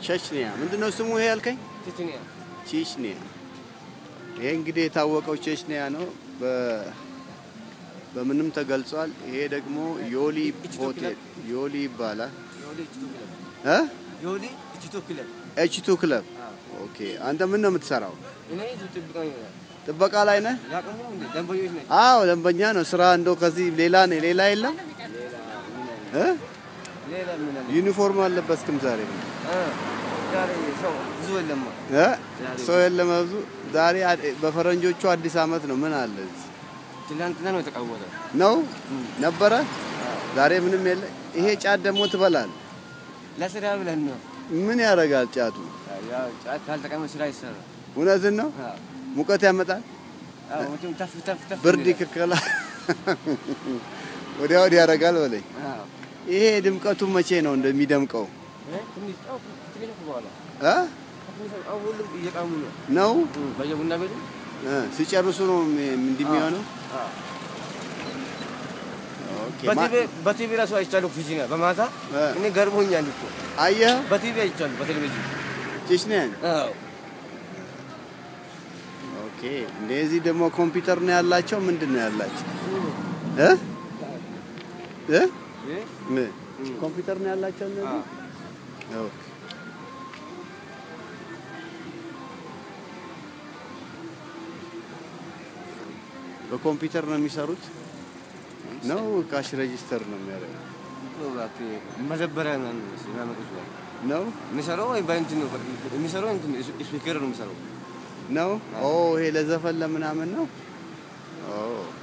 ቼችኒያ ምንድነው ስሙ ይሄ ያልከኝ ቼችኒያ ይሄ እንግዲህ የታወቀው ቼችኒያ ነው በምንም ተገልጿል ይሄ ደግሞ ዮሊ ሆቴል ዮሊ ይባላል ዮሊ ኤች2 ክለብ ኦኬ አንተ ምን ነው የምትሰራው እኔ ጥበቃ ላይ ነህ አዎ ደንበኛ ነው ስራ እንደው ከዚህ ሌላ የለም ሌላ ምን አለ ዩኒፎርም አለበስክም ዛሬ ሰው የለም ብዙ ዛሬ በፈረንጆቹ አዲስ አመት ነው ምን አለ ትላንትና ነው የተቃወጠው ነው ነበረ ዛሬ ምንም የለ ይሄ ጫት ደግሞ ትበላል ለስራ ብለን ነው ምን ያረጋል ጫቱ ያው ጫት ካልተቀመጠ ስራ ይሰራ እውነትን ነው ሙቀት ያመጣል አዎ ወንቱም ተፍ ብርድ ይከከላ ወዲያው ያረጋል በለኝ አዎ ይሄ ድምቀቱ መቼ ነው እንደሚደምቀው ትንሽ በኋላ አሁንም እየቃሙ ነው በየቡና ቤቱ ሲጨርሱ ነው እንደሚሆነው ኦኬ በቲቪ ራሱ አይቻለሁ ፊዚና በማታ እኔ ገርሞኛል እኮ አየህ በቲቪ አይቻለሁ በቴሌቪዥን ቼችኒያን አዎ ኦኬ እንደዚህ ደግሞ ኮምፒውተር ነው ያላቸው ምንድነው ያላቸው ኮምፒውተር ነው ያላቸው እነዚህ ኦኬ በኮምፒውተር ነው የሚሰሩት ነው ካሽ ሬጂስተር ነው የሚያደርጉት መዘበሪያ ነው ነው የሚሰራው ወይ ባንት ነው የሚሰራው እንትን ስፒከር ነው የሚሰራው ነው ኦ ይሄ ለዘፈን ለምናምን ነው ኦ